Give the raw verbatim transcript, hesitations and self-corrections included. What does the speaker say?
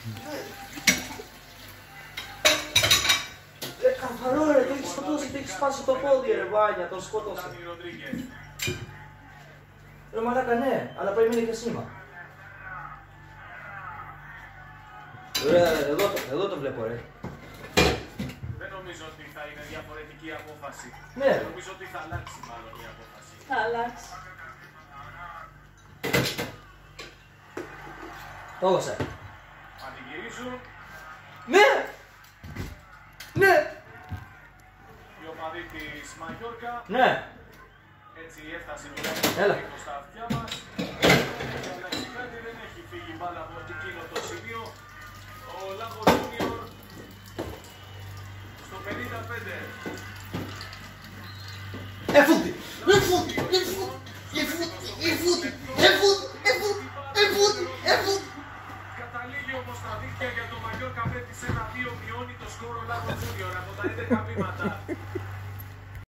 Ρε καθαρό ρε, το έχεις σκοτώσει, το έχεις σπάσει το πόδι ρε Βάνια, το σκότωσε. Ρε μαλάκα ναι, αλλά πρέπει να είναι και σήμα. Ρε, εδώ το, εδώ το βλέπω ρε. Δεν νομίζω ότι θα είναι διαφορετική η απόφαση. Ναι. Νομίζω ότι θα αλλάξει μάλλον η απόφαση. Θα αλλάξει. Το έδωσα. Πανηγυρίζουν. Ναι! Ναι! Οι οπαδοί της Μαγιόρκα. Ναι! Έτσι έφτασε το Έλα. λίγο στα αυτιά μας. Εντάξει, κάτι δεν έχει φύγει μπάλα από εκείνο το σημείο. Ο Λάγκο Τζούνιορ στο πενήντα πέντε. Εφούτη! Εφούτη! Εφούτη! Εφούτη! Εφούτη! Εφούτη! Καταλήγει όμως τα δίκτυα για το Μαγιόρκα Μπέτις ένα δύο, μειώνει το σκόρο Λάγκο Τζούνιορ από τα έντεκα βήματα.